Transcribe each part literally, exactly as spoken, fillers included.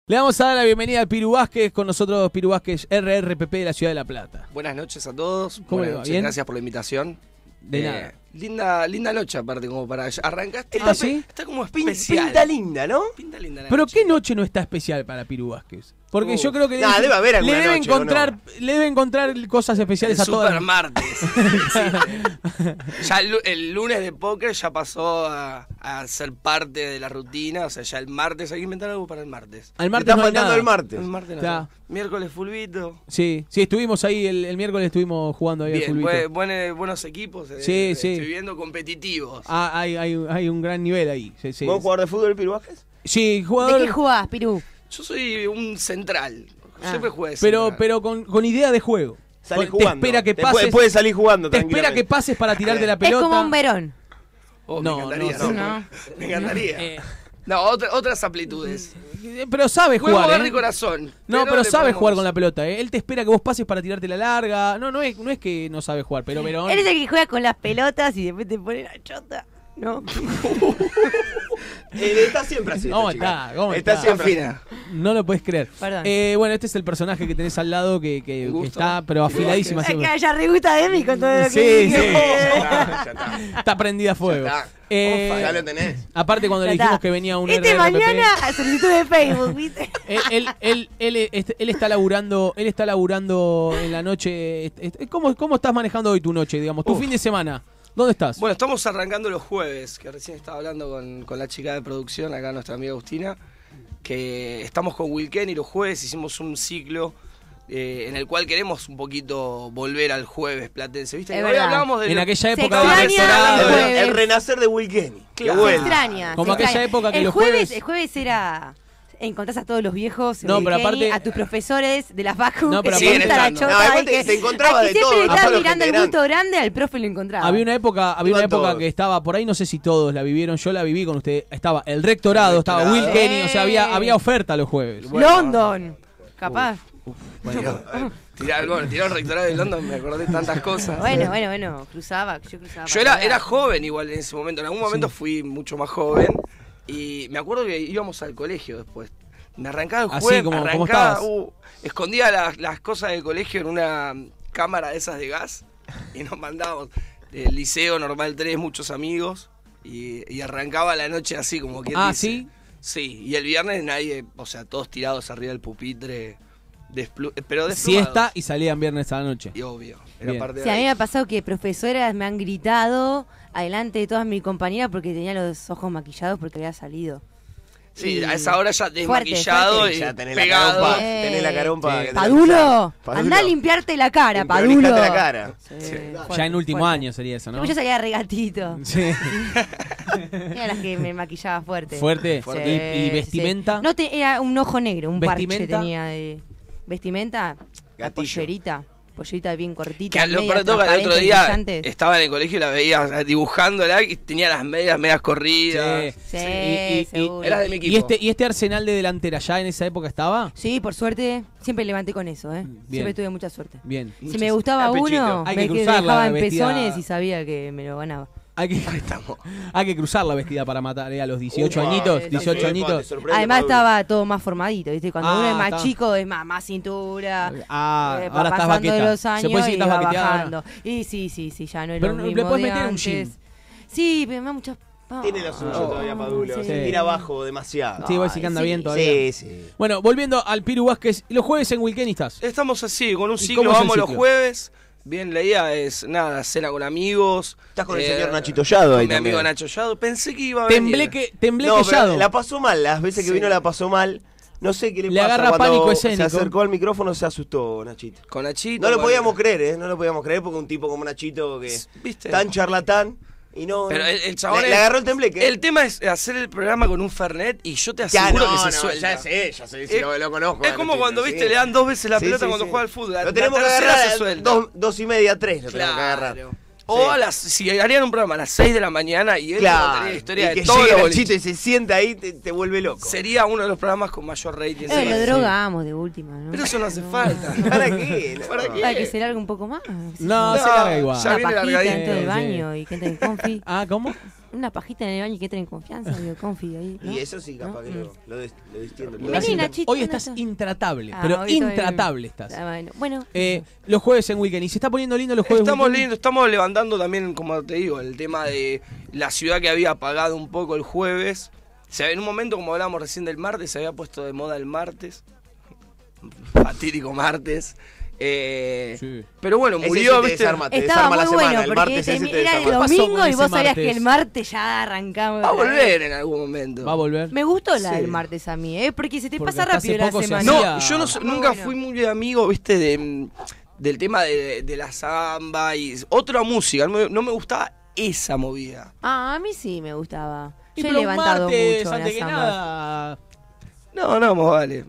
Le vamos a dar la bienvenida al Piru Vázquez, con nosotros Piru Vázquez, R R P P de la Ciudad de La Plata. Buenas noches a todos. ¿Cómo Buenas le va? noches, ¿Bien? gracias por la invitación. De Eh, nada. Linda, linda noche aparte, como para arrancaste. ¿Ah, sí? Está como Pin- especial. Pinta linda, ¿no? Pinta linda la Pero noche. ¿qué noche no está especial para Piru Vázquez? Porque Uh, yo creo que nah, debe, debe haber le alguna debe noche, ¿o encontrar, no? le debe encontrar cosas especiales El a todas. super martes. Sí. Ya el, lu- el lunes de póker ya pasó a, a ser parte de la rutina. O sea, ya el martes hay que inventar algo para el martes. Al Te martes está no hay faltando nada. el martes. El martes no. Ya. Miércoles fulbito. Sí, sí, estuvimos ahí el, el miércoles, estuvimos jugando ahí al Bien, fulbito. buen- buen- buenos equipos. eh, Sí, eh, sí. Estoy viendo competitivos. Ah, hay, hay, hay un gran nivel ahí. Sí, sí. ¿Vos jugador de fútbol, Piru Vázquez? Sí, ¿De jugador. qué jugás, Pirú? Yo soy un central. Ah. Siempre jugué de Pero, central. pero con, con idea de juego. Salí Te jugando. espera que Te pases. puede, puede salir jugando, Te espera tranquilamente. que pases para tirarte la Es pelota. como un Verón. Oh, No, me encantaría. no, no. Me encantaría. Eh, No, otra- otras amplitudes. pero sabe Juego jugar. de ¿eh? corazón. No, pero, le sabe ponemos- jugar con la pelota. ¿eh? Él te espera que vos pases para tirarte la larga. No, no es, no es que no sabe jugar, pero Verón. Él es el que juega con las pelotas y después te pone la chota. No. Eh, está siempre así. esta ¿Cómo chica. está? ¿Cómo Está está? siempre Fina. No lo puedes creer. Perdón. Eh, bueno, este es el personaje que tenés al lado que, que- Un que gusto. está, pero afiladísima siempre. Acá ya re gusta de mí con todo lo que Sí, dije. sí. Ya está, ya está. Está prendida a fuego. Ya está. Eh, Ofa, ya lo tenés. aparte, cuando Ya le dijimos está. que venía un Este R R P P, mañana a solicitud de Facebook, ¿viste? Él, él, él, él, él- él está laburando, él está laburando en la noche. est- est- ¿Cómo, cómo estás manejando hoy tu noche, digamos? Tu Uf. fin de semana. ¿Dónde estás? Bueno, estamos arrancando los jueves, que recién estaba hablando con, con la chica de producción, acá nuestra amiga Agustina, que estamos con Wilken y los jueves hicimos un ciclo eh, en el cual queremos un poquito volver al jueves platense. ¿Viste? Es Hoy verdad. hablábamos de en lo- aquella Se época de extraña rectorado. el El, jueves. el renacer de Will Kenny. Claro. Qué bueno. Se extraña. Como se aquella extraña. época que el los jueves, jueves- El jueves era... Encontrás a todos los viejos, No, en pero Kenny, aparte- a tus profesores de las facu, No, que pero te aparte- gusta la Siguen chota. estando. No, igual y te- que- te encontraba al de que todo, siempre le aparte estaba los mirando el que bulto grande, al profe lo encontraba. Había una época, había una Iban época todos. que estaba por ahí, no sé si todos la vivieron, yo la viví con usted. Estaba el rectorado, El estaba rectorado. Will Kenny, o sea, había, Sí. había oferta los jueves. Bueno. London, capaz. Bueno, tirá, bueno, tiró el rectorado de London, me acordé de tantas cosas. Bueno, bueno, bueno, cruzaba, yo cruzaba. Yo para era, todos era lados. joven igual en ese momento. En algún momento Sí. fui mucho más joven. Y me acuerdo que íbamos al colegio después. Me arrancaba el Así, jueves, como- me como arrancaba, estabas. uh, escondía las, las cosas del colegio en una cámara de esas de gas. Y nos mandábamos del liceo normal tres, muchos amigos. Y, y arrancaba la noche así, como quien Ah, dice. ¿sí? Sí, y el viernes nadie, o sea, todos tirados arriba del pupitre. Desplu pero desplumados. Siesta y salían viernes a la noche. Y obvio, era Bien. parte Sí, a de mí me ahí. ha pasado que profesoras me han gritado adelante de todas mis compañeras porque tenía los ojos maquillados porque había salido. Sí, Y- a esa hora ya Fuerte, desmaquillado fuerte. y Ya tenés la pegado. carompa. Eh. Tenés la carompa. Sí. que te Padulo, Padulo. anda a limpiarte la cara, Limpiar- Padulo. limpiate la cara. Sí, Sí. fuerte, Ya en último fuerte. año sería eso, ¿no? Yo ya salía regatito. Sí. Era las que me maquillaba fuerte. Fuerte. Sí, ¿Y, y vestimenta? sí. No, te, era un ojo negro, un parche ¿Vestimenta? tenía de... ¿Vestimenta? La Gatillo. pollerita. Pollerita bien cortita, Que a lo media peor de todo que el otro transparente, día brillante. estaba en el colegio y la veía dibujándola y tenía las medias, medias corridas. Sí. Sí, Y- y- y- seguro. Era de mi equipo. ¿Y este, ¿Y este arsenal de delantera ya en esa época estaba? Sí, por suerte, siempre levanté con eso, ¿eh? Bien. Siempre tuve mucha suerte. Bien. Si me gustaba Ah, pechito. uno, Hay me que que cruzarla, dejaba en vestida- pezones y sabía que me lo ganaba. Hay que, Estamos. hay que cruzar la vestida para matar ¿eh? A los dieciocho Upa, añitos. sí, dieciocho sí. añitos. Además estaba todo más formadito, ¿viste? Cuando Ah, uno es más está. chico es más, más cintura. Ah, eh, va ahora estás pasando de baqueta. los años ¿Se puede decir y que estás va baqueteada ahora? bajando. Y sí, sí, sí, ya no es Pero lo no- mismo le puedes de meter un antes. jean. Sí, pero me da mucha... Tiene lo suyo Oh, todavía, Padulo. sí. Se tira abajo demasiado. Sí, voy a decir que anda Ay, bien sí. todavía. Sí, sí. Bueno, volviendo al Piru Vázquez. Los jueves en Wilken estás. Estamos así, con un ¿Y ciclo, cómo es el vamos los ciclo? jueves. Bien, la idea es, nada, cena con amigos. Estás con el eh, señor Nachito Yado con ahí mi también. amigo Nacho Yado. Pensé que iba a venir. Tembleque, No, temblequellado. pero la pasó mal. Las veces que Sí. vino la pasó mal. No sé qué le, Le pasa. agarra Cuando pánico escénico. se acercó al micrófono se asustó, Nachito. Con Nachito. No lo con- podíamos creer, ¿eh? No lo podíamos creer porque un tipo como Nachito que ¿Viste? tan charlatán y no... Pero el, el chabón le, es- le agarró el tembleque. El tema es hacer el programa con un Fernet y yo te Ya, aseguro no, que se no, suelta. ya sé, ya sé, si Es- lo, lo conozco. Es a como Nachito, cuando, sí. viste, le dan dos veces la Sí, pelota sí, cuando sí. juega al fútbol. La, Lo tenemos la que tercera agarrar se a suelta. dos, dos y media, tres lo tenemos que agarrar. Claro. O Sí. a las, si harían un programa a las seis de la mañana y él Claro, contaría la historia y de que todos llegue los Nachito boliches, y se sienta ahí, te, te vuelve loco. sería uno de los programas con mayor rating. Eh, lo Sí. drogamos de última, ¿no? Pero eso no hace falta. ¿Para qué? No. ¿Para qué? Para que se largue un poco más. No, No, se larga igual. ya Una viene pajita largadito. dentro del Sí. baño y que entre en confi. Ah, ¿cómo? una pajita en el baño y que entren en confianza, digo, confi ahí. ¿no? Y eso sí, capaz ¿No? que lo, lo, des- lo distiendo. Vení, Lo Estás intra- Nachito, Hoy no estás estás- intratable, Ah, pero hoy estoy- intratable estás. Ah, bueno, bueno. Eh, los jueves en Weekend. Y se está poniendo lindo los jueves Estamos Weekend. lindo, estamos levantando también, como te digo, el tema de la ciudad que había apagado un poco el jueves. O sea, en un momento, como hablábamos recién del martes, se había puesto de moda el martes. Fatídico martes. Eh, Sí. Pero bueno, Ese murió, sí te ¿viste? desarma, te Estaba desarma muy la bueno semana. El porque martes ese ten- te era el desarma. ¿Qué pasó domingo con y ese vos sabías que martes? el martes ya arrancamos. Va a otra vez. volver en algún momento. Va a volver. Me gustó la Sí. del martes a mí, ¿eh? Porque se te Porque pasa hasta rápido hace la poco se semana. hacía- No, yo no, Está nunca bueno. fui muy amigo, viste, de, del tema de, de la samba y otra música. No me, no me gustaba esa movida. Ah, a mí sí me gustaba. Y Yo he pero un levantado martes, mucho en antes las que zambas. nada. No, no, más vale.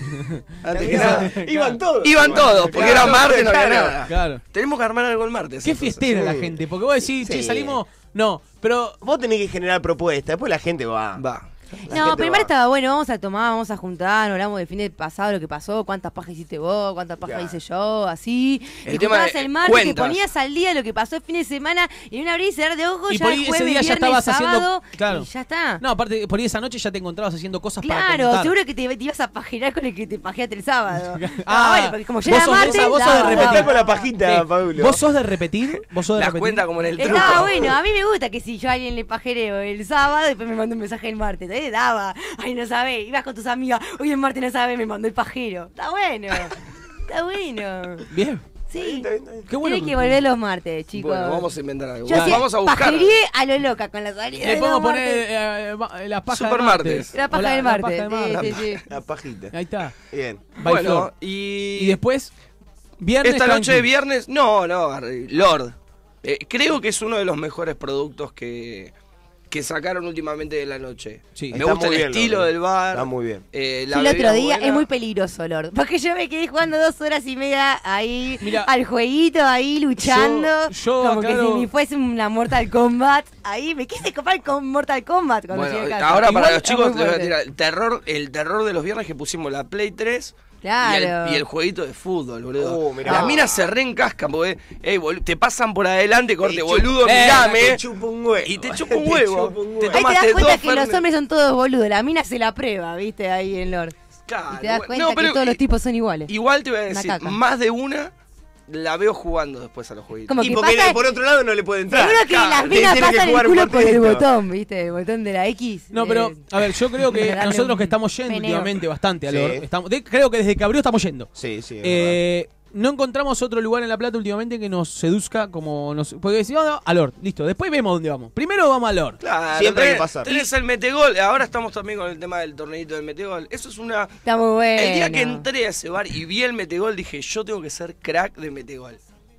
Antes que nada. Iban todos. Iban todos, porque Claro, era martes, no había claro. nada. Claro. Tenemos que armar algo el martes. Qué entonces. fiestera la sí. gente. Porque vos decís, che, Sí. salimos. No, pero. Vos tenés que generar propuestas, después la gente va. Va. La No, gente primero va. estaba bueno, vamos a tomar, vamos a juntar, hablamos del fin de pasado, lo que pasó, cuántas pajas hiciste vos, cuántas pajas Claro. hice yo, así. El y tema juntabas de el martes, cuentas. te ponías al día lo que pasó el fin de semana y en un abrir y cerrar de ojos Y ya por el ahí ese jueves, día ya viernes, estabas haciendo- sábado, claro. y ya está. No, aparte, por ahí esa noche ya te encontrabas haciendo cosas para Claro, contar. seguro que te, te ibas a pajear con el que te pajeaste el sábado. Ah, bueno, porque como ya vos era sos- martes, vos sos de daba, repetir. Está daba. con la pajita, Sí. Pablo. ¿Vos sos de repetir? ¿Vos sos de Las repetir? cuentas como en el truco. Estaba bueno, a mí me gusta que si yo a alguien le pajereo el sábado, después me manda un mensaje el martes. Eh, daba, ay, no sabés, ibas con tus amigas, hoy el martes no sabés, me mandó el pajero. Está bueno, está bueno. Bien. Sí, Qué bueno. tienen que volver los martes, chicos. Bueno, vamos a inventar algo. Yo sí, Vamos a buscar. pajereé a lo loca con la salida Le de podemos los poner martes. eh, eh, las pajas Super del martes. martes. La paja O del la martes. paja del Sí, martes. sí, sí. La pajita. Ahí está. Bien. By Bueno, Flor. y... Y después, viernes. Esta noche de tranqui. viernes, no, no, Lord. Eh, creo que es uno de los mejores productos que, que sacaron últimamente de la noche. Sí. Me Está gusta muy el bien, estilo Lord. del bar. Está muy bien. eh, Yo la el otro bebida día buena. es muy peligroso, Lord. Porque yo me quedé jugando dos horas y media ahí Mira, al jueguito, ahí luchando. yo como que aclaro- si ni fuese una Mortal Kombat. Ahí me quise copar con Mortal Kombat cuando Bueno, llegué a casa. ahora Igual para los es chicos muy les voy a fuerte. tirar el terror, el terror de los viernes que pusimos la Play tres. Claro. Y el, y el jueguito de fútbol, boludo. Oh, mirá. Las minas se reencascan porque ey, bolu- te pasan por adelante, corte, Te chup- boludo, Eh, mirame. Te chupa un huevo. Y te chupa un huevo. chupa un Te huevo. Ahí te tomaste das cuenta dos que los Fernet. hombres son todos boludos. La mina se la prueba, viste, ahí en Lord. Claro, Y te das bueno, cuenta no, que pero todos los i- tipos son iguales. Igual te voy a Una decir, caca. más de una la veo jugando después a los jueguitos. Como Y que porque pasa- por otro lado no le puede entrar. Seguro que Claro, las te minas tiene que pasan el jugar un culo por el partidito. botón, ¿viste? El botón de la X. No, pero, eh, a ver, yo creo que darle nosotros un que estamos yendo meneo. últimamente bastante a Sí. Lord, estamos, de- creo que desde que abrió estamos yendo. Sí, sí. es Eh, no encontramos otro lugar en La Plata últimamente que nos seduzca como nos... Porque decimos, "Ah, a Lord, listo, después vemos dónde vamos. Primero vamos a Lord. Claro, Siempre hay tenés, que pasar. tenés el metegol, ahora estamos también con el tema del torneito del metegol. Eso es una... Está muy bueno. El día que entré a ese bar y vi el metegol dije, yo tengo que ser crack de metegol.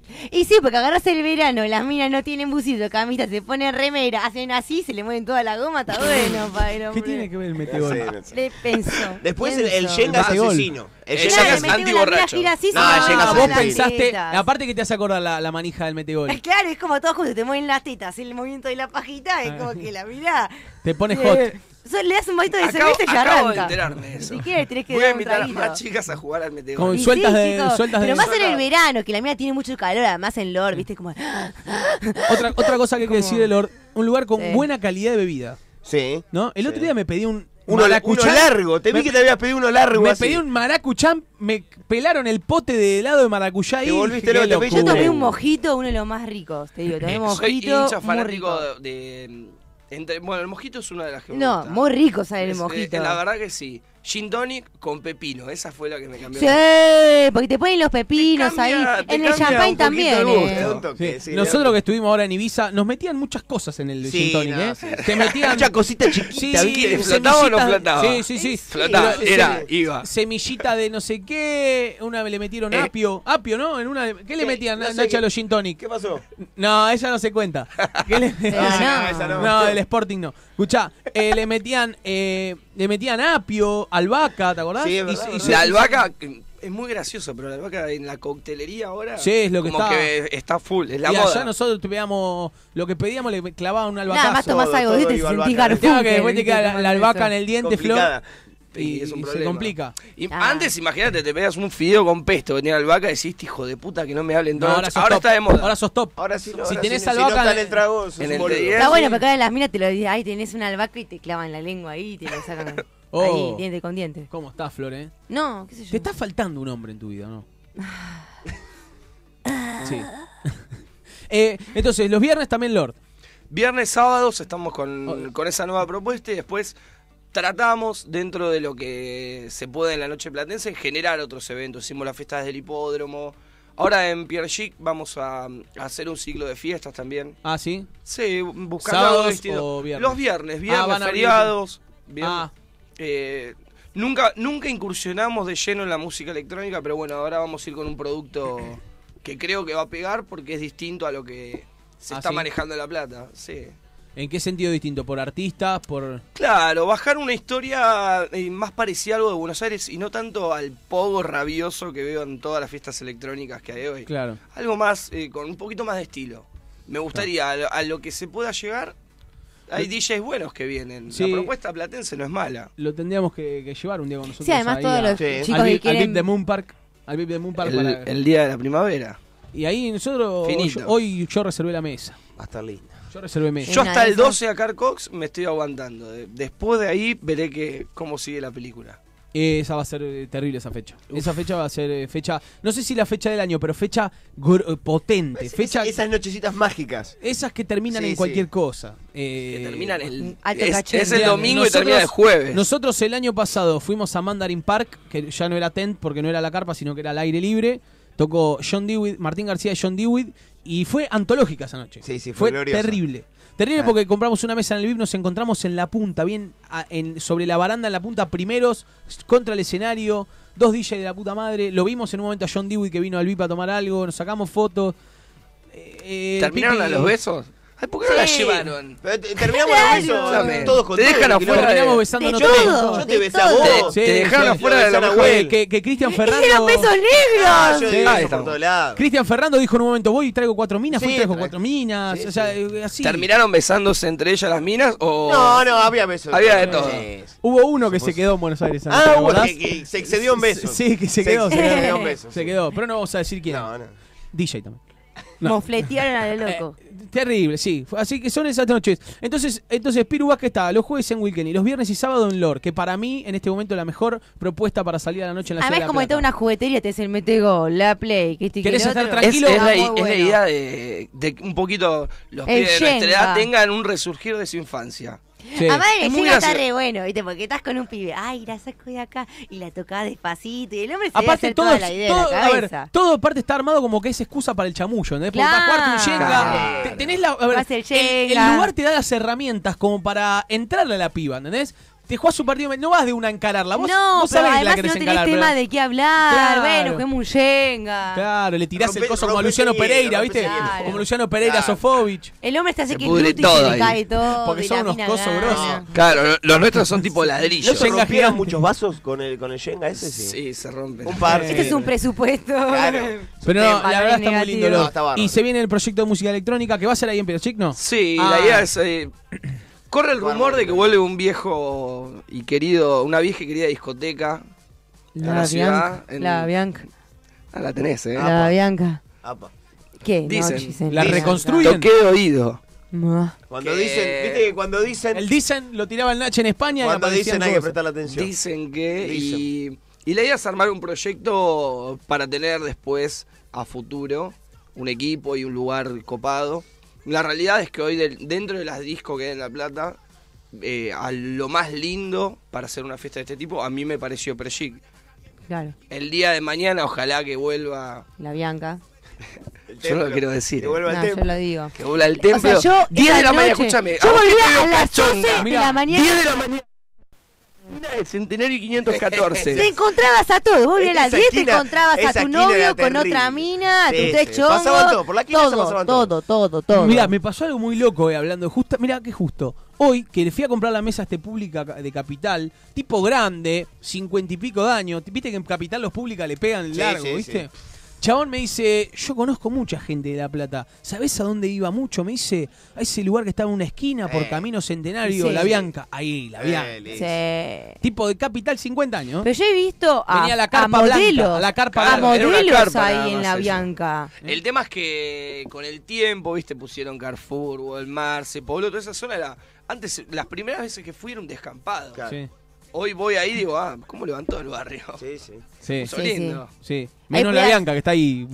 Y sí, porque agarras el verano, las minas no tienen busito, camisa, se ponen remera, hacen así, se le mueven toda la goma, está bueno para el ¿Qué hombre. tiene que ver el verdad. meteor? Sí, no sé. Le pensó. Después el, el pienso. Jenga es Bategol. asesino. El El Jenga Jenga Claro, es me tengo antiborracho. una gira así, No, se el me Jenga mueven es vos las pensaste, tetas. aparte que te hace acordar la, la manija del metegol. Es claro, es como todos juntos, te mueven las tetas, el movimiento de la pajita, es como que la mirá. Te pones Eh, hot. so- le das un bajito de Acabo, cerveza y ya acabo de arranca. enterarme de eso. Si quieres, tenés que Voy a dar un invitar a traguito. más chicas a jugar al metegol. Con Y sueltas sí, de- chicos, sueltas pero de- más en el verano, que la mina tiene mucho calor, además en Lord, viste, como... Otra, otra cosa que hay que Como- decir de Lord, un lugar con Sí. buena calidad de bebida. Sí. ¿No? El otro Sí. día me pedí un Uno, uno maracuchán. largo. Te vi Me- que te habías pedido uno largo Me así. pedí un maracuchán, me pelaron el pote de helado de maracuyá Te y volviste qué loco, te pedí- Yo locura. tomé un mojito, uno de los más ricos, te digo, tomé un Soy mojito hincha muy fanático rico. de, de- entre- bueno, el mojito es una de las que me No, gusta. muy rico sale el Es, eh, mojito. la verdad que sí. Gin tonic con pepino, esa fue la que me cambió. Sí, porque te ponen los pepinos Te cambia- ahí. te En el cambia champagne un poquito también. el gusto. eh. Un toque, Sí. sí, Nosotros ¿no? que estuvimos ahora en Ibiza, nos metían muchas cosas en el Sí, gin tonic, no, ¿eh? sí. Te metían Mucha cosita chiquita. Sí, ¿viste? ¿Flotaba o no semillitas- flotaba? Sí, sí, sí. Flotaba, Pero, era, se- iba. Semillita de no sé qué, una le metieron Eh. apio, apio, ¿no? En una, ¿qué le Sí, metían no sé Nacha a qué- los gin tonic? ¿Qué pasó? No, ella no se cuenta. ¿Qué le- Pero Ah, no. no, esa no. No, del Sporting no. Escuchá, eh, le metían eh, le metían apio, albahaca, ¿te acordás? Sí, es Y- verdad, y verdad. se- La albahaca eh, es muy gracioso, pero la albahaca en la coctelería ahora. Sí, es lo que como está. que está full, es la y moda. allá nosotros te pedíamos, lo que pedíamos le clavaban un albacazo. Nada más tomás Todo, algo todo de te iba sentís albahaca. Garfunkel. Claro, que después te ¿viste? queda la, Tomando la albahaca eso. en el diente, Flor. Complicada. Y, Y, es un y se problema. complica. Y Ah. antes, imagínate, te pegas un fideo con pesto, venía albahaca y decís, hijo de puta, que no me hablen No, todos. ahora sos ahora top. está de moda. Ahora sos top. Ahora sí, no, Si ahora tenés sí, albahaca si no está en- en el trago, sos en un el boludo. T diez. Está bueno, sí. porque acá en las minas te lo dicen, ay, tenés una albahaca y te clavan la lengua ahí y te lo sacan Oh. ahí, diente con diente. ¿Cómo estás, Flor, eh? No, qué sé yo. Te está faltando un hombre en tu vida, ¿no? Sí. Eh, entonces, los viernes también Lord. Viernes, sábados estamos con, Hola. con esa nueva propuesta y después tratamos, dentro de lo que se puede en la noche platense, generar otros eventos. Hicimos las fiestas del hipódromo. Ahora en Pierre Chic vamos a, a hacer un ciclo de fiestas también. Ah, ¿sí? Sí, buscando ¿Sábados algo distinto. o viernes? Los viernes, Ah, viernes, van a abrir- feriados. viernes. Ah, Eh, nunca, nunca incursionamos de lleno en la música electrónica, pero bueno, ahora vamos a ir con un producto que creo que va a pegar porque es distinto a lo que se Ah, está ¿sí? manejando en La Plata. Sí. ¿en qué sentido distinto? ¿Por artistas? ¿Por...? Claro, bajar una historia eh, más parecida a algo de Buenos Aires y no tanto al pogo rabioso que veo en todas las fiestas electrónicas que hay hoy. Claro. Algo más, eh, con un poquito más de estilo. Me gustaría, a, lo, a lo que se pueda llegar, hay D Js buenos que vienen. Sí. La propuesta platense no es mala. Lo tendríamos que, que llevar un día con nosotros. Sí, además ahí todos a- los Sí. chicos al, que VIP, al quieren... VIP de Moon Park. Al VIP de Moon Park El, para- el día de la primavera. Y ahí nosotros... Finito. yo- hoy yo reservé la mesa. Va a estar linda. Yo reservé mesa. Yo Una hasta de el esas. doce a Carcox me estoy aguantando. De- Después de ahí veré que, cómo sigue la película. Esa va a ser eh, terrible esa fecha. Esa fecha va a ser eh, fecha... No sé si la fecha del año, pero fecha gor- eh, potente. Es- fecha, Esas nochecitas mágicas. esas que terminan Sí, en sí. cualquier cosa. Eh, Que terminan el. alto Es, caché. es el Mirá, domingo y nosotros- termina el jueves. Nosotros el año pasado fuimos a Mandarin Park, que ya no era tent porque no era la carpa, sino que era al aire libre. Tocó John Dewey, Martín García y John Dewey, y fue antológica esa noche. Sí, sí, fue gloriosa. terrible. Terrible Ah. porque compramos una mesa en el V I P, nos encontramos en la punta, bien a- en, sobre la baranda en la punta, primeros, contra el escenario, dos D Js de la puta madre. Lo vimos en un momento a John Dewey que vino al V I P a tomar algo, nos sacamos fotos. Eh, ¿Terminaron Pipi- a los besos? Ay, ¿por qué no la Sí. llevaron? Pero te- terminamos Claro. los besos Escúchame, todos con te todo, dejan que afuera no- terminamos de- besándonos de todos. todo. Yo te de besé a todo. vos. Sí, Te dejaron sí. afuera de la Lo besaron a mujer. Will. Que, que Cristian ¡Eran Ferrando... besos Ah, negros! yo Sí. di Ahí eso está. por todos lados. Cristian Ferrando dijo en un momento, voy y traigo cuatro minas, Sí, fui y traigo trae- cuatro minas, Sí, o sea, sí. eh, así. ¿Terminaron besándose entre ellas las minas o...? No, no, había besos. Había de todo. Sí. Hubo uno que se quedó en Buenos Aires. ¿te Ah, hubo acordás? que, que se excedió en besos. Sí, que se quedó. Se Se excedió quedó, en besos. se quedó, pero no vamos a decir quién. No, no. D J también. No. Mofletearon a lo loco. Eh, terrible, sí. Fue- Así que son esas noches. Entonces, entonces Piru Vázquez está los jueves en Weekend y los viernes y sábado en Lord, que para mí en este momento es la mejor propuesta para salir a la noche en la Además, ciudad como de en toda La una juguetería, te hace el mete gol, la play, que este y que ¿Querés el estar otro. Es, tranquilo? es Está la, muy es la bueno. idea de, de que un poquito los El pibes de nuestra Shenga. edad tengan un resurgir de su infancia. Sí. Además, Es el muy llega está gracioso. re bueno, ¿viste? Porque estás con un pibe, ay, la saco de acá y la tocás despacito y el hombre se debe Aparte, hacer todo, toda la idea todo, de la a ver, cabeza. todo aparte está armado como que es excusa para el chamullo, ¿entendés? Porque para Claro. jugarte un Shenga, Claro. te- tenés la, a ver, Vas el el, Shenga. el lugar te da las herramientas como para entrarle a la piba, ¿entendés? Te jugás un partido, no vas de una a encararla, vos, no, vos pero sabés que la además querés no tenés encarar, tema pero- de qué hablar. Claro. Bueno, juguemos un Shenga. Claro, le tirás el Rompe- coso como a rompe Luciano ese hielo, Pereira, rompe ¿viste? ese hielo. Como Luciano Pereira Claro. Sofovich. El hombre está así Se que pudre glúteo y todo se le ahí. cae todo. Porque y son la unos mina cosos gana. grosos. Claro, lo- los nuestros son tipo ¿No ladrillos. se Shenga rompieron gigante. muchos vasos con el, con el Shenga ese? Sí. Sí, se rompen. Un par. Este es un presupuesto. Claro. Pero no, Valores la verdad está muy negativos. lindo. No, Lord. está bárbaro. Y se viene el proyecto de música electrónica que va a ser ahí en Perochic, ¿no? Sí, Ah. la idea es... eh, corre el rumor de que vuelve un viejo y querido, una vieja y querida discoteca. La, la ciudad, Bianca. en- La Bianca. Ah, la tenés, ¿eh? La Bianca. Apa. ¿Qué? Dicen. No, Gisela. La Dicen. reconstruyen. Toqué de oído. Mua. Cuando Que- dicen, viste que cuando dicen, El Dicen lo tiraba el Nacho en España cuando y aparecían dicen hay que cosas. prestar atención. Dicen que... Dicen. Y, y la idea es armar un proyecto para tener después, a futuro, un equipo y un lugar copado. La realidad es que hoy, del- dentro de las discos que hay en La Plata, eh, a lo más lindo para hacer una fiesta de este tipo, a mí me pareció Prechic. Claro. El día de mañana, ojalá que vuelva... La Bianca. El Yo no lo templo. quiero decir. Que vuelva No, al yo templo. lo digo. Que vuelva al O sea, templo. yo diez de esa la mañana, noche- escúchame. Yo ¿a vos qué te volvía veo a las cachonda? doce de Mirá, la mañana. diez de la mañana. Mira, el Centenario quinientos Te catorce. encontrabas a todos. Vos volvías a las Esa diez, te esquina- encontrabas a esa tu esquina novio era con terrible. otra mina, a Sí, tus tres sí. chongos. Pasaban todo, por la esquina se todo, pasaban todo, todo. todo, todo. Mira, me pasó algo muy loco eh, hablando justo. Mira, qué justo. Hoy, que le fui a comprar la mesa a este pública de Capital, tipo grande, cincuenta y pico de años. Viste que en Capital los públicas le pegan Sí, largo, sí, ¿viste? Chabón me dice, yo conozco mucha gente de La Plata. ¿Sabés a dónde iba mucho? Me dice, a ese lugar que estaba en una esquina por Eh. Camino Centenario, Sí. La Bianca. Ahí, La Eh, Bianca. listo. Sí. Tipo de Capital, cincuenta años. Pero yo he visto a, Venía la a carpa blanca, modelos, a la carpa a blanca. Era una modelos carpa nada ahí en más La eso. Bianca. El tema es que con el tiempo, viste, pusieron Carrefour, Walmart, se pobló toda esa zona. Era, antes, las primeras veces que fui era un descampado. Claro. Sí, Hoy voy ahí y digo, ah, ¿cómo levantó el barrio? Sí, sí. sí, Puso Sí, lindo. sí. Menos Ahí La fui a- Bianca, que está ahí.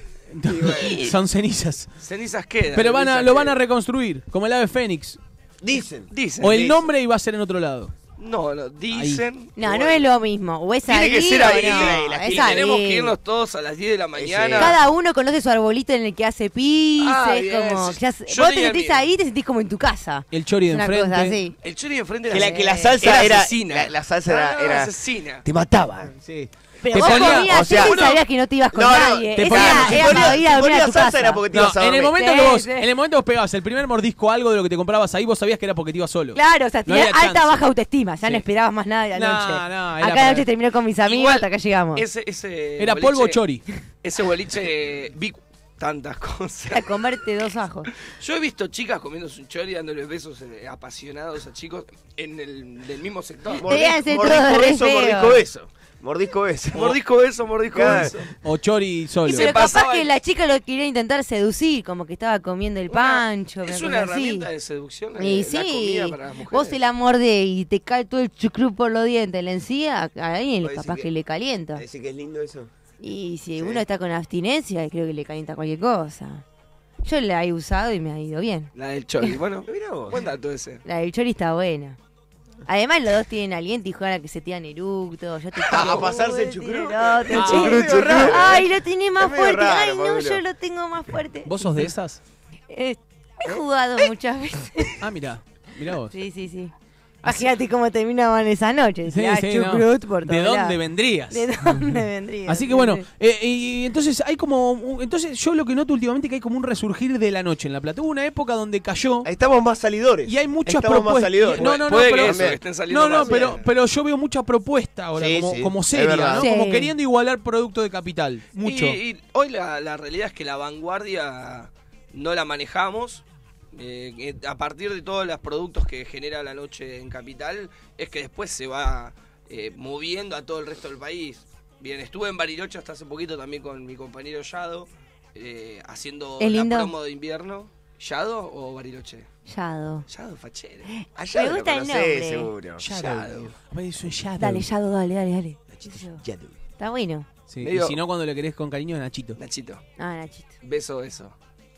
Son cenizas. Cenizas quedan. Pero van a, cenizas lo van a quedan. reconstruir, como el ave Fénix. Dicen. Dicen. O el dicen. nombre iba a ser en otro lado. No, no, dicen. No, que no bueno, es lo mismo. O es Tiene ahí que ser o ahí. no. la y Es ahí. tenemos que irnos todos a las diez de la mañana. Cada uno conoce su arbolito en el que hace pis, Ah, es bien. como... ya se- Yo vos te tenía sentís miedo. ahí y te sentís como en tu casa. El chori de Es una enfrente. cosa así. El chori de enfrente Que era, la, que la salsa era era. asesina. La, la salsa era. Ah, era- asesina. te mataba. Sí. Pero Te vos ponía- comías o sea, y uno- sabías que no te ibas con No, no, nadie. te Esa ponía- era, si era ponía- para ir a si dormir ponía a tu salsa casa. era porque te No, ibas a en el dormir. momento Sí, que vos, sí. en el momento que vos pegabas el primer mordisco a algo de lo que te comprabas ahí, vos sabías que era porque te ibas solo. Claro, o sea, No tenías había alta chance. baja autoestima. Ya Sí. no esperabas más nada de la No, noche. no, era Acá para- anoche terminé con mis amigos, Igual, hasta acá llegamos. Ese, ese Era boliche- polvo chori. Ese boliche vi tantas cosas. A comerte dos ajos. Yo he visto chicas comiéndose un chori dándoles besos eh, apasionados a chicos en el del mismo sector. Debían ser Mordisco todos re beso, feos. mordisco beso. Mordisco beso. Mordisco beso, mordisco Claro. beso. O chori solo. Y se pero capaz pasaba que el- la chica lo quería intentar seducir, como que estaba comiendo el pancho. Es una una cosa así. herramienta de seducción. eh, Y la sí, comida para las mujeres. vos se la mordés y te cae todo el chucrú por los dientes, la encía, a alguien Vos capaz decís que, que- le calienta. Decir que es lindo eso. Y si Sí. uno está con abstinencia, creo que le calienta cualquier cosa. Yo la he usado y me ha ido bien. La del chori. Bueno, Mirá vos. buen dato ese. La del chori está buena. Además los dos tienen aliento y juegan a que se tiran eructos. Yo te A pasarse el chucrú. chucrú. El chucrú, chucrú. Ay, lo tenés más Es medio fuerte. raro, Ay, no, Pablo. yo lo tengo más fuerte. ¿Vos sos de esas? Eh, he jugado muchas veces. Ah, mirá. Mirá vos. Sí, sí, sí. Imagínate cómo terminaban esa noche. Sí, Sí, sí, no. chucrut por ¿De todos dónde lados. vendrías? ¿De dónde vendría? Así que Sí, bueno, sí. eh, y entonces hay como, un- entonces yo lo que noto últimamente que hay como un resurgir de la noche en La Plata. Hubo una época donde cayó Estamos más salidores. y hay muchas Estamos más propuestas. salidores. No, no, no, Puede que pero eso, que estén saliendo no, no, más. pero, pero yo veo mucha propuesta ahora, Sí, como, sí, como es seria, verdad. ¿no? Sí. Como queriendo igualar producto de capital. Mucho. Y, y hoy la, la realidad es que la vanguardia no la manejamos. Eh, que a partir de todos los productos que genera la noche en Capital, es que después se va eh, moviendo a todo el resto del país. Bien, estuve en Bariloche hasta hace poquito también con mi compañero Yado, eh, haciendo ¿Es la lindo? promo de invierno. ¿Yado o Bariloche? Yado. Yado, fachero. Allá Me lo gusta el conocés, nombre. seguro. Shadow. Es un Shadow. Dale, Yado, dale, dale, dale. Yadu. Está bueno. Sí, Medio- Y si no, cuando le querés con cariño, Nachito. Nachito, Ah, Nachito. beso, beso.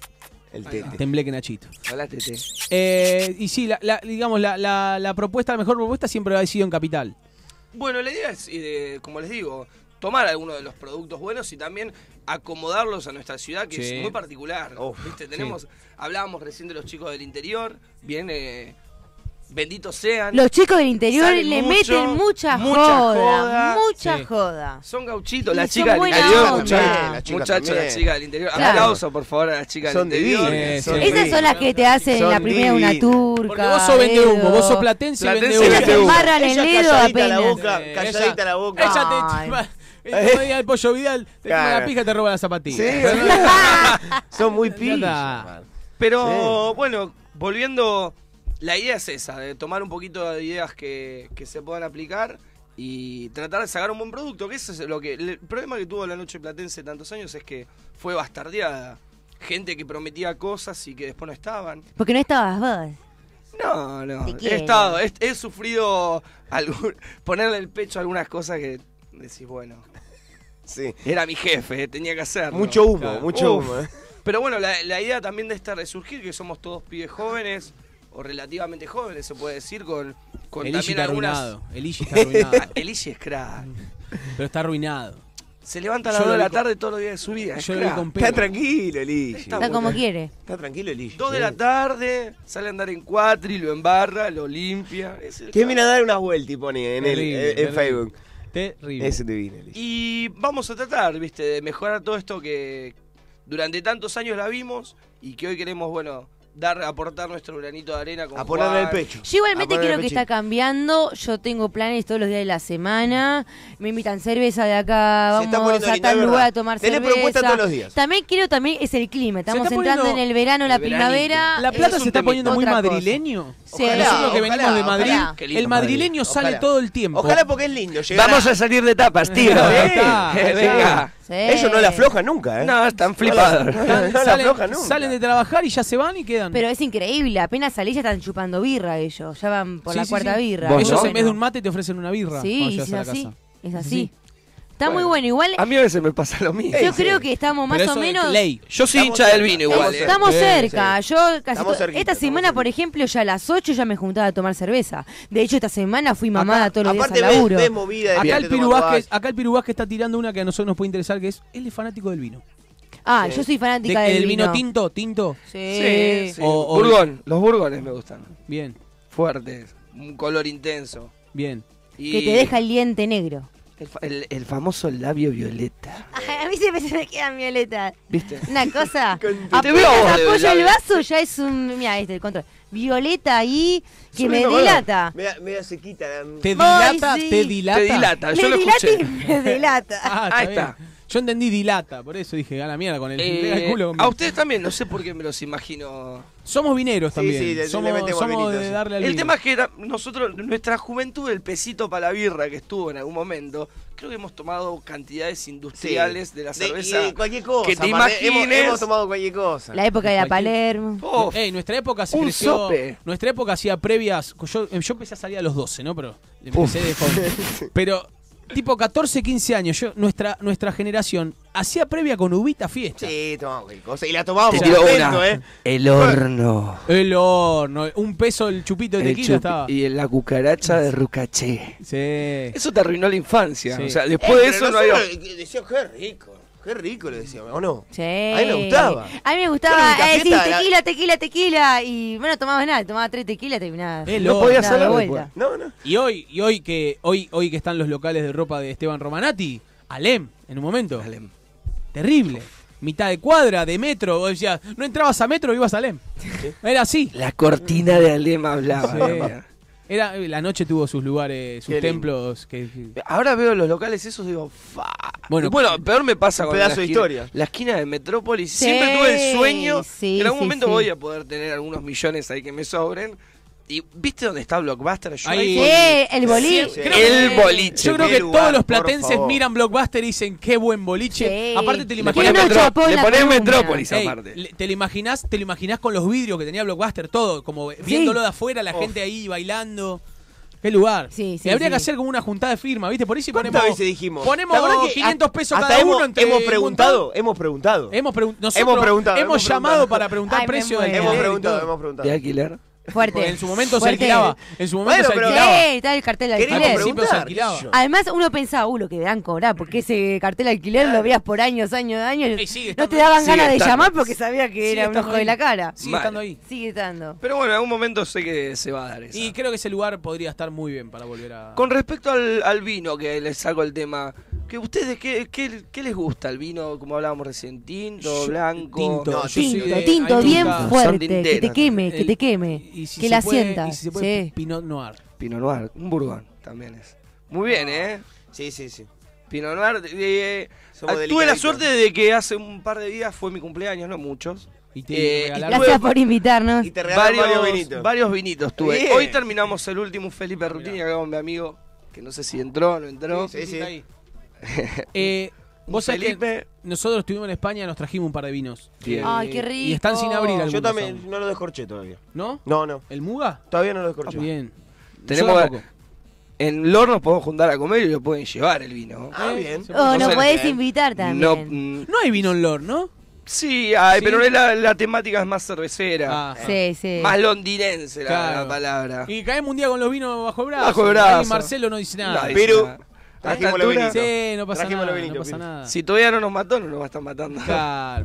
El Ahí va. tete. Tembleque Nachito. Hola, Tete. Eh, y sí, la, la- digamos, la, la, la propuesta, la mejor propuesta siempre ha sido en Capital. Bueno, la idea es, eh, como les digo, tomar algunos de los productos buenos y también acomodarlos a nuestra ciudad, que Sí. es muy particular. Uf, ¿Viste? Tenemos, hablábamos recién de los chicos del interior, bien, eh, benditos sean. Los chicos del interior Salen le mucho, meten mucha, mucha joda, joda. mucha Sí. joda. Son gauchitos, Y las son chicas del buena interior, onda. muchachos. También, las chicas Muchachos, también. las chicas del interior. Claro. Aplauso, por favor, a las chicas Son del interior. divinas, son Sí. Esas son las que te hacen Son la primera una divinas. turca. Porque vos sos vende humo, vos sos platense y Platense vende y humo. Ellas vende se humo. embarran el Ella dedo calladita la apenas. boca, Eh, calladita ella- la boca. Ella Ay. te. El otro día el pollo Vidal te toma Claro. la pija y te roba la zapatilla. Sí, son muy Ya pillos. está. man. Pero bueno, volviendo, la idea es esa, de tomar un poquito de ideas que, que se puedan aplicar y tratar de sacar un buen producto, que eso es lo que... El problema que tuvo la noche platense tantos años es que fue bastardeada. Gente que prometía cosas y que después no estaban. Porque no estabas vos. No, no, Te he quiero. estado, he, he sufrido algún, ponerle el pecho a algunas cosas que decís, bueno, Sí. era mi jefe, tenía que hacerlo. Mucho humo, Claro. mucho Uf. humo. eh. Pero bueno, la, la idea también de este resurgir, que somos todos pibes jóvenes, o relativamente jóvenes, se puede decir, con, con El Ishi también está algunas... arruinado. El Ishi está arruinado. El Ishi es crack. Pero está arruinado. Se levanta a las Yo dos lo de la vi con- tarde todos los días de su vida. Es Yo lo vi crack. con Está pelo. tranquilo, Lishi. Está Está como bueno. quiere. Está tranquilo, Lishi. Dos de la tarde, sale a andar en cuatri, lo embarra, lo limpia. Es el Que crack. viene a dar unas vueltas y pone en, el, Terrible, en, en terrible. Facebook. Terrible. Ese te viene, Lishi. Y vamos a tratar, viste, de mejorar todo esto que durante tantos años la vimos y que hoy queremos, bueno, dar, aportar nuestro granito de arena con A ponerle el Juan. pecho. Yo igualmente A ponerle creo el que pechito. está cambiando. Yo tengo planes todos los días de la semana. Me invitan cerveza de acá. Se está Vamos poniendo a linda, tal es lugar verdad. a tomar Tenés cerveza. propuestas todos los días. También quiero, también es el clima. Estamos está entrando poniendo en el verano, la el veranito. primavera. La Plata es se un está temita. poniendo muy Otra cosa. madrileño. Sí. Ojalá, Nosotros que ojalá, venimos de Madrid, ojalá. Qué lindo el madrileño Madrid. sale Ojalá. todo el tiempo. Ojalá porque es lindo llegar Vamos a- a salir de tapas, tío. Ahí ¿eh? está, ahí está. Venga. Sí. Ellos no la aflojan nunca, ¿eh? No, están flipados. No la salen, aflojan nunca. salen de trabajar y ya se van y quedan. Pero es increíble. Apenas salís ya están chupando birra ellos. Ya van por Sí, la sí, cuarta sí. birra. ¿Vos Ellos no? en Bueno. vez de un mate te ofrecen una birra. Sí, cuando es llegas a la así. casa. Es así. Sí. Está muy bueno. Igual A mí a veces me pasa lo mismo. yo sí. creo que estamos más Pero o eso es menos... ley. Yo soy Estamos hincha del cerca, vino igual. estamos ¿eh? Estamos Sí, cerca. sí. Yo casi Estamos to- cerquita, esta estamos semana, cerquita. por ejemplo, ya a las ocho ya me juntaba a tomar cerveza. De hecho, esta semana fui mamada Acá, todos los días aparte al ves, laburo. ves movida de Acá gente el, Piru tomando Vázquez, algo. acá el Piru Vázquez está tirando una que a nosotros nos puede interesar, que es, él es fanático del vino. Ah, Sí. yo soy De- fanática del ¿El vino vino. tinto? ¿Tinto? Sí. Sí, sí. O- o- Burgón. Los burgones me gustan. Bien, Fuertes. Un color intenso. bien. Y Que te deja el diente negro. El, fa- el- el famoso labio violeta. A mí siempre se me quedan violetas. ¿Viste? Una cosa. Te veo Apenas vos de apoyo el labio. vaso, ya es un. Mira, este, el control. Violeta ahí, que me Subiendo dilata. Media, media sequita. la- ¿Te Ay, dilata? sí. ¿Te dilata? Te dilata. Me Yo lo dilata escuché. y me dilata. Ah, Ahí bien. está. Yo entendí dilata, por eso dije, a la mierda con el, Eh, el culo. conmigo. a ustedes también, no sé por qué me los imagino. Somos vineros Sí, también. sí, le- le somos metemos somos vinito, de sí. darle al El vino. tema es que era- nosotros, nuestra juventud, el pesito para la birra que estuvo en algún momento, creo que hemos tomado cantidades industriales de la cerveza. De, y de cualquier cosa. que te aparte, hemos, imagines. hemos tomado cualquier cosa. La época de la Cualquier- Palermo. Oh, Ey, nuestra época se un creció. sope. Nuestra época hacía previas. Yo, yo empecé a salir a los doce, ¿no? Pero empecé de joven. Pero, tipo catorce, quince años, yo, nuestra, nuestra generación hacía previa con uvita fiesta. Sí, tomamos cualquier cosa. Y la tomamos te con tiró contento, una. ¿eh? El horno. El horno, un peso el chupito de El tequila chupi- estaba. y la cucaracha de Rucaché. Sí. Eso te arruinó la infancia. Sí. O sea, Eh, después de pero eso no había. nosotros decíamos, qué rico. Qué rico le decíamos, ¿o no? Sí. A mí me gustaba. A mí me Yo gustaba la eh, decir fiesta, la- tequila, tequila, tequila. Y bueno, tomabas nada, tomaba tres tequilas y terminaba. Eh, No lo- podías daba hablar vuelta. después. No, no. Y hoy, y hoy que hoy, hoy que están los locales de ropa de Esteban Romanati, Alem, en un momento. Alem. Terrible. Mitad de cuadra, de metro. Vos decías, no entrabas a metro, ibas a Alem. Era así. La cortina de Alem hablaba. Sí. también. Era, la noche tuvo sus lugares, sus Qué lindo. templos. Que, que- Ahora veo los locales esos digo, fa. Bueno, Bueno, bueno, peor me pasa un con pedazo la de esquina, historia. la esquina de Metrópolis. Sí, Siempre tuve el sueño. sí, que en algún sí, momento sí. voy a poder tener algunos millones ahí que me sobren. Y ¿viste dónde está Blockbuster? Yo Ahí. ahí Sí, voy- el boliche. Sí. Creo El que- boliche. Yo creo qué que lugar, todos los por platenses favor. miran Blockbuster y dicen qué buen boliche. Sí. Aparte te lo Le imaginas. ponés, Tiene Metro- uno chapó en le la ponés columna. Metrópolis Ey, aparte. le- te lo imaginás, te lo imaginás con los vidrios que tenía Blockbuster, todo, como viéndolo de afuera, la Oh. gente ahí bailando. Qué lugar. Sí, sí, y habría sí. que hacer como una juntada de firma, ¿viste? Por ahí si ¿Cuántas ponemos. veces dijimos? Ponemos La verdad que quinientos hasta- pesos hasta cada hemos, uno entre hemos un preguntado, hemos preguntado. Hemos, pregun- nosotros Hemos preguntado, hemos hemos llamado preguntado. para preguntar Ay, me precio del muero. Hemos alquiler y preguntado, todo. hemos ¿De preguntado. alquiler? Fuerte. Porque en su momento Fuerte. se alquilaba. En su momento Bueno, se pero- alquilaba. Sí, está el cartel de Queremos Al alquiler. principio se preguntar, alquilaba. qué sé yo. Además, uno pensaba, uh, lo que deberán cobrar, porque ese cartel de alquiler lo veías por años, años, años. Y sigue No estando te daban ahí. ganas Sigue de estando. llamar porque sabía que Sigue era un estando ojo de ahí. la cara. Sigue Mal. estando ahí. Sigue estando. Pero bueno, en algún momento sé que se va a dar eso. Y creo que ese lugar podría estar muy bien para volver a. Con respecto al, al vino, que les saco el tema, que ustedes, ¿qué, qué, qué les gusta el vino? Como hablábamos recién, tinto, Yo- blanco. tinto. No, yo soy Tinto, de- tinto, a mí me bien gusta- fuerte, Son que te tinteras. queme, que El- te queme, y si que se la puede- sientas. Y si se puede, Sí. Pinot Noir. Pinot Noir, un Bourgogne también es. Muy bien, ¿eh? Sí, sí, sí. Pinot Noir. eh, Somos tuve la delicaditos. suerte de que hace un par de días fue mi cumpleaños, no muchos. Y te Eh, regalaron- Gracias por invitarnos. Y te regalan varios, varios, vinitos. varios vinitos tuve. Bien. Hoy terminamos el último Felipe Rutini acá con mi amigo, que no sé si entró o no entró. Sí, sí. Ahí. Eh, Un vos sabés que Felipe. nosotros estuvimos en España, nos trajimos un par de vinos. Bien. Ay, qué rico. Y están sin abrir algunos Yo también aún. no lo descorché todavía. ¿No? No, no. ¿El Muga? Todavía no lo descorché. Bien. Tenemos- Yo tampoco. En Lor nos podemos juntar a comer y lo pueden llevar el vino. Ah, Eh, bien. se Oh, puede nos sé, podés eh, invitar No, también. mm, No hay vino en Lord, ¿no? sí, hay, Sí. pero no es la, la temática es más cervecera. Ah. Sí, sí. Más londinense la, Claro. la palabra. Y caemos un día con los vinos bajo el brazo. Bajo el brazo. Ahí Marcelo no dice nada. No dice Pero- nada. A Trajimos esta los altura, vinitos. Sí, no pasa Trajimos nada. los vinitos, no pasa Pili. nada. si todavía no nos mató, no nos va a estar matando. Claro.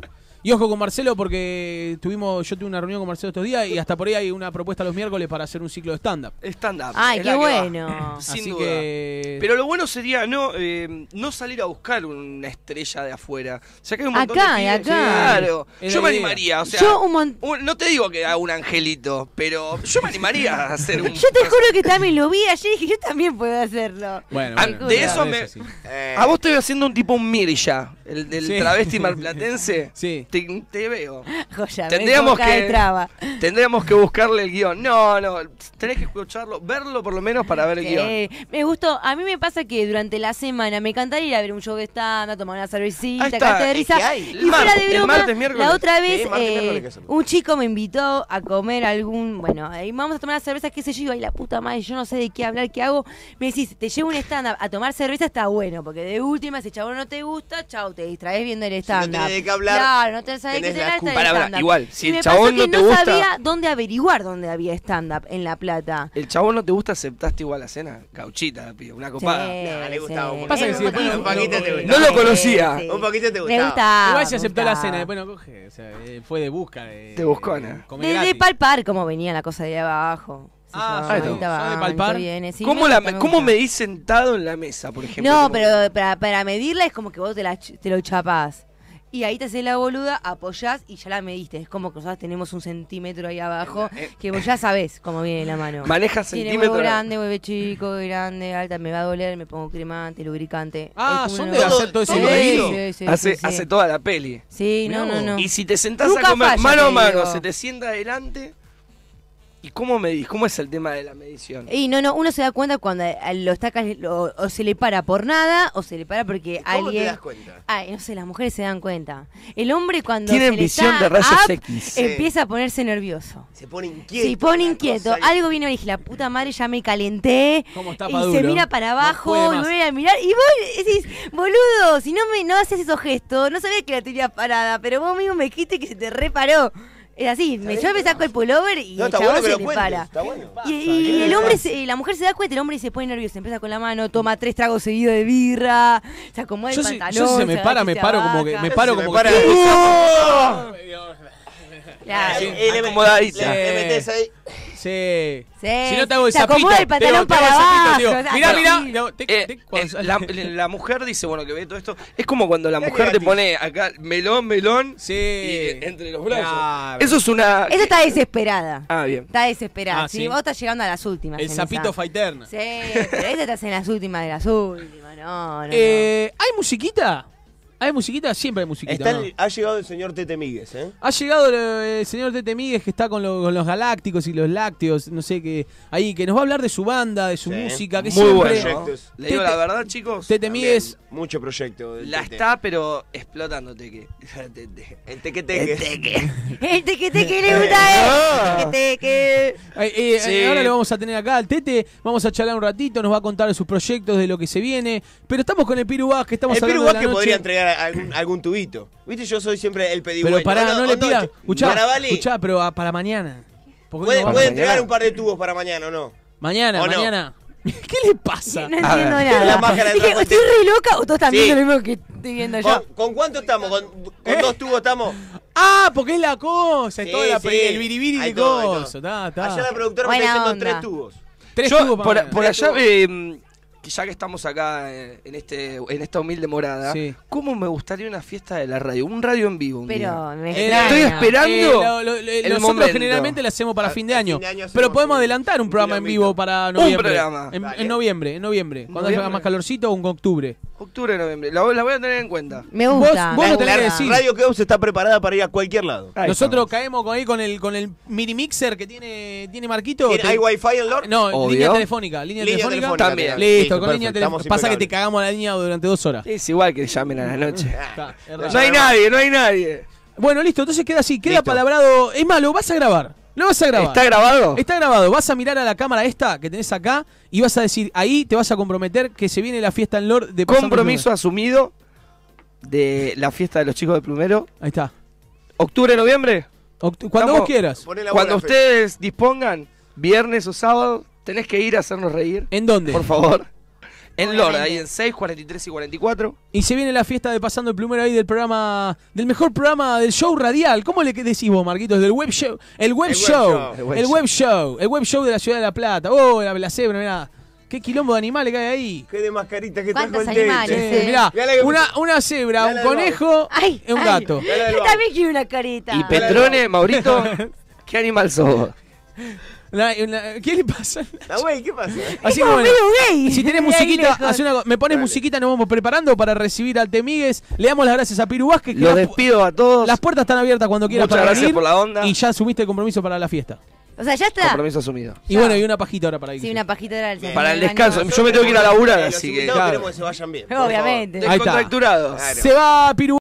Y ojo con Marcelo porque tuvimos, yo tuve una reunión con Marcelo estos días y hasta por ahí hay una propuesta los miércoles para hacer un ciclo de stand-up. Stand-up. Ay, es qué la que va. bueno. Sin Así duda. que... Pero lo bueno sería no eh, no salir a buscar una estrella de afuera. O sea que hay un montón Acá, de y pibes- acá. Claro. Es Yo la me idea. animaría, o sea, Yo un mon- un- no te digo que haga un angelito, pero yo me animaría a hacer un... Yo te juro que también lo vi ayer y dije, yo también puedo hacerlo. Bueno, Ah, bueno, de eso de me- sí. Eh, A vos te veo haciendo un tipo un Mirya, el del Sí. travesti marplatense. Sí. Te, te veo. Joya, Tendríamos me boca de que- traba. Tendríamos que buscarle el guión. No, no, tenés que escucharlo, verlo por lo menos para ver el guión. Sí, me gustó. A mí me pasa que durante la semana me encantaría ir a ver un show de stand-up, tomar una cervecita, Ahí está, cagarte de es risa. que hay. Y El fuera martes, de el broma, martes, miércoles. la otra vez Sí, martes, eh, miércoles hay que hacerlo. un chico me invitó a comer algún, bueno, ahí vamos a tomar una cerveza, qué sé yo, y ay la puta madre, yo no sé de qué hablar, qué hago. Me decís, te llevo un stand-up a tomar cerveza, está bueno, porque de última, si el chabón no te gusta, chau, te distraes viendo el no stand-up. tenés de qué hablar, Claro, no tenés de qué tenés la hablar, está excusa. el Pará, pará, stand-up. igual, si Y el me chabón pasó no que te no gusta- sabía dónde averiguar dónde había stand-up en La Plata. ¿El chabón no te gusta? ¿Aceptaste igual la cena? Gauchita, pibe, una copada. Sí, Nah, le gustaba un sí. Pasa que Es si después motivo. un poquito te gustaba. No lo conocía. Un poquito te Me gustaba. gustaba. Igual se me aceptó la gustaba. cena, después no coge. O sea, eh, fue de busca. De, De buscona. comer De, de gratis. palpar cómo venía la cosa de abajo. Sí, Ah, yo, ahí está. ahorita va, ¿Sos de palpar? ahorita viene. Sí, ¿Cómo, me la, gusta, me ¿Cómo gusta. medís sentado en la mesa, por ejemplo? No, ¿Cómo? pero para, para medirla es como que vos te, la, ch- te lo chapás. Y ahí te haces la boluda, apoyás y ya la mediste. Es como que nosotros tenemos un centímetro ahí abajo Eh, que vos ya sabés cómo viene la mano. Maneja Tiene centímetros. huevo grande, huevo chico, grande, alta, me va a doler, me pongo cremante, lubricante. Ah, Es como son una- de hacer todo ese Sí, medido. sí, sí, hace, sí, sí. hace toda la peli. Sí, no, no, no. Y si te sentás Nunca a comer falla, mano a te mano, digo. se te sienta adelante. ¿Y cómo medís? ¿Cómo es el tema de la medición? Y no, no, uno se da cuenta cuando a- lo está ca- lo- o se le para por nada o se le para porque ¿Cómo alguien. te das cuenta? Ay, no sé, las mujeres se dan cuenta. El hombre cuando Tienen se le visión está de rayos up, X. empieza a ponerse nervioso. Se pone inquieto. Se pone una inquieto, cosa y- algo viene y dije, la puta madre ya me calenté. ¿Cómo está Y Paduro? se mira para No abajo puede y más. vuelve a mirar. Y vos decís, boludo, si no me no haces esos gestos, no sabía que la tenía parada, pero vos mismo me dijiste que se te reparó. Es así, me, yo me saco el pullover y No, el está chabón bueno que se lo le cuentes. para. Está bueno. Y, y el hombre, se- la mujer se da cuenta, el hombre se pone nervioso, empieza con la mano, toma tres tragos seguidos de birra, se acomoda el Yo si, pantalón. yo si se me agacha para, y me se paro como que. baja. Me paro Se me como para- que. ¡Oh! Claro. Y- y le- Acomodadita. Le le metés ahí. Sí. Sí. Si no te hago el Se sapito, acomoda el pantalón te hago- te hago para el sapito, abajo, digo, o sea, mirá, así. mirá. digo, te- Eh, te- cuando- eh, la, la mujer dice, bueno, que ve todo esto. Es como cuando la Mirá mujer qué te gatillo. pone acá melón, melón. Sí. Y entre los brazos. Claro. Eso es una. Esa está desesperada. Ah, bien. Está desesperada. Ah, sí, ¿sí? vos estás llegando a las últimas. El en sapito esa. faiterna. Sí, pero esa estás en las últimas de las últimas. No, no, no. Eh, ¿Hay musiquita? ¿Hay musiquita? Siempre hay musiquita. Está ¿no? el- ha llegado el señor Tete Míguez, ¿eh? Ha llegado el, el señor Tete Míguez que está con, lo- con los galácticos y los lácteos, no sé qué, ahí, que nos va a hablar de su banda, de su Sí. música, que Muy siempre... bueno. Proyectos. Le digo Tete- la verdad, chicos. Tete Míguez, También, mucho proyecto. del La Tete. está, pero explotando, Teque. Tete. El teque teque. El Teque. El teque teque le gusta a él. Teque teque. eh, eh, Sí. ahora lo vamos a tener acá al Tete, vamos a charlar un ratito, nos va a contar de sus proyectos, de lo que se viene, pero estamos con el Piru Vaz, que estamos El Piru hablando de la Vázquez noche. podría entregar algún, algún tubito. Viste, yo soy siempre el pedigüeño. Pero pará, O no, le o pidas, che, escuchá, Maravali, escuchá, pero ah, para mañana. Porque hoy ¿Puede, no va- puede mañana. entregar un par de tubos para mañana o no? Mañana, ¿O no? mañana. ¿Qué le pasa? No A entiendo ver. La nada. máscara de Dije, trapo. ¿estoy re loca o todos están Sí. viendo lo mismo que estoy viendo yo? ¿Con, con cuánto estamos? ¿Con, con ¿Eh? dos tubos estamos? Ah, porque es la cosa, es Sí, toda la sí. pe- el biribiri Hay de todo, hay cosas. todo. Ta, ta. Allá la productora me Buena está diciendo onda. tres tubos. Tres Yo, tubos para por, mañana. por Tres allá, tubos. eh, que ya que estamos acá eh, en este en esta humilde morada, Sí. ¿cómo me gustaría una fiesta de la radio? Un radio en vivo. Un Pero día. me Eh, extraña. Estoy esperando. Eh, lo- lo- lo- el nosotros momento. generalmente lo hacemos para A- fin de a año, fin de año hacemos pero podemos un- adelantar un un programa en quilombito. vivo para noviembre. programa. En, Dale. en noviembre, en noviembre. Cuando Noviembre. haya más calorcito o en octubre. Octubre, noviembre. La, la voy a tener en cuenta. Me Vos- gusta. vos me lo tenés que gusta. decir. Radio Keops está preparada para ir a cualquier lado. Ahí Nosotros estamos. caemos con ahí con el con el mini mixer que tiene tiene Marquito. ¿Tiene- Te- ¿Hay wifi en Lord? No, Obvio. línea telefónica, línea, Línea telefónica. telefónica, También. Listo, Listo, con línea perfecto, telefónica. estamos Pasa que te impecables. cagamos la línea durante dos horas. Es igual que llamen a la noche. Está, es raro. No hay nadie, no hay nadie. Bueno, listo, entonces queda así, queda Listo. palabrado. Es más, lo vas a grabar. Lo vas a grabar. ¿Está grabado? Está grabado, vas a mirar a la cámara esta que tenés acá y vas a decir, ahí te vas a comprometer que se viene la fiesta en Lord de Pasando Compromiso asumido de la fiesta de los chicos de Plumero. Ahí está. Octubre, noviembre. Oct- Cuando Estamos- vos quieras. Poné la Cuando buena fecha. ustedes dispongan, viernes o sábado, tenés que ir a hacernos reír. ¿En dónde? Por favor. En Lord, Obviamente. ahí en seis, cuarenta y tres y cuarenta y cuatro. Y se viene la fiesta de Pasando el Plumero ahí del programa, del mejor programa del show radial. ¿Cómo le decís vos, Marquitos? Del web show. El web, El web show. show. El web El show. web show. El web show de la ciudad de La Plata. Oh, la, la cebra, mirá. Qué quilombo de animales que hay ahí. Qué de mascarita que ¿Cuántos trajo el Tete. animales, Eh, sí. mirá, Mirá la que una, puso. una cebra, Mirá un la del conejo Ay, y un ay. gato. Mirá la del Yo bajo. también quiero una carita. Y Petrone, Maurito, ¿qué animal sos? La- la- ¿Qué le pasa? Ah, güey, ¿qué pasa? Así Es como bueno, medio gay. si tenés De ahí musiquita, lejos. hace una co- me pones Dale. musiquita, nos vamos preparando para recibir al Temigues. Le damos las gracias a Piru Vázquez. que Los las pu- despido a todos. Las puertas están abiertas cuando quieras Muchas para gracias venir. por la onda. Y ya asumiste el compromiso para la fiesta. O sea, ya está. Compromiso asumido. Y Ya. bueno, y una pajita ahora para ir. Sí, una pajita de la Para el descanso. Yo me tengo que ir a laburar, Los así que. invitados claro. queremos que se vayan bien. por favor. Obviamente. Ahí está. Descontracturados. Claro. Se va Piru